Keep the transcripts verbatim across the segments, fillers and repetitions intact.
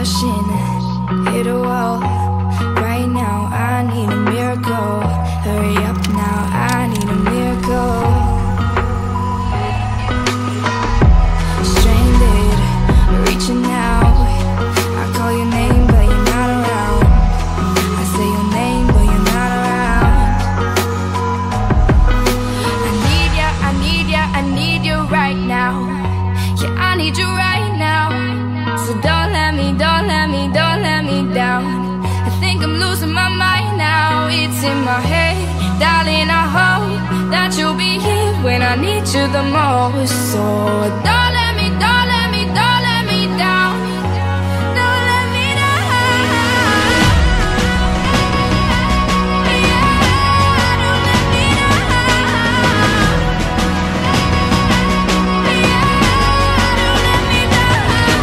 crashing, hit a wall. Right now I need a miracle. Hurry up now, I need a miracle. Stranded, reaching out. I call your name but you're not around. I say your name but you're not around. I need ya, I need ya, I need you right now. Yeah, I need you right now. So don't let me, don't let me, don't let me down. I think I'm losing my mind now. It's in my head, darling, I hope that you'll be here when I need you the most. So don't let me, don't let me, don't let me down. Don't let me down. Yeah, don't let me down. Yeah, don't let me down.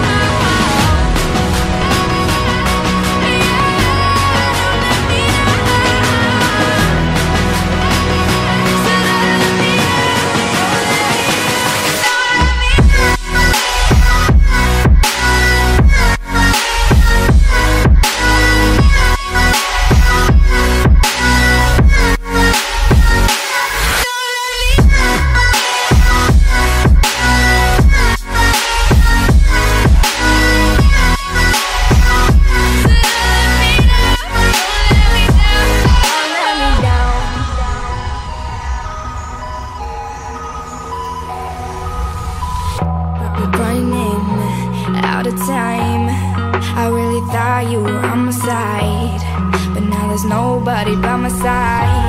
Running out of time. I really thought you were on my side, but now there's nobody by my side.